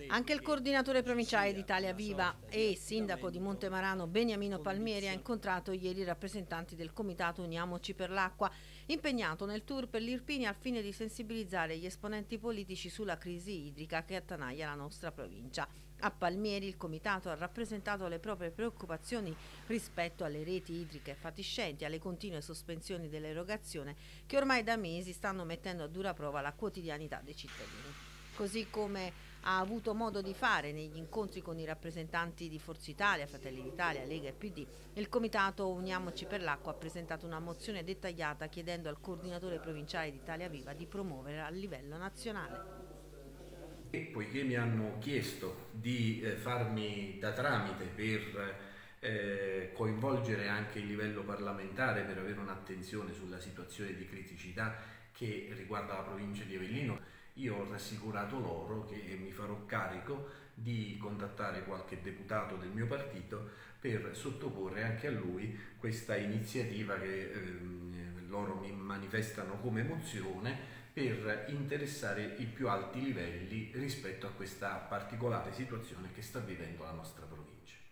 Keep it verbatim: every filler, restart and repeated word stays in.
Anche il coordinatore provinciale di Italia Viva e il sindaco di Montemarano Beniamino Palmieri ha incontrato ieri i rappresentanti del comitato Uniamoci per l'acqua, impegnato nel tour per l'Irpinia al fine di sensibilizzare gli esponenti politici sulla crisi idrica che attanaglia la nostra provincia. A Palmieri il comitato ha rappresentato le proprie preoccupazioni rispetto alle reti idriche fatiscenti e alle continue sospensioni dell'erogazione che ormai da mesi stanno mettendo a dura prova la quotidianità dei cittadini. Così come ha avuto modo di fare negli incontri con i rappresentanti di Forza Italia, Fratelli d'Italia, Lega e P D, il comitato Uniamoci per l'acqua ha presentato una mozione dettagliata chiedendo al coordinatore provinciale di Italia Viva di promuovere a livello nazionale. E poiché mi hanno chiesto di eh, farmi da tramite per eh, coinvolgere anche il livello parlamentare per avere un'attenzione sulla situazione di criticità che riguarda la provincia di Avellino, io ho rassicurato loro che mi farò carico di contattare qualche deputato del mio partito per sottoporre anche a lui questa iniziativa che ehm, loro mi manifestano come mozione per interessare i più alti livelli rispetto a questa particolare situazione che sta vivendo la nostra provincia.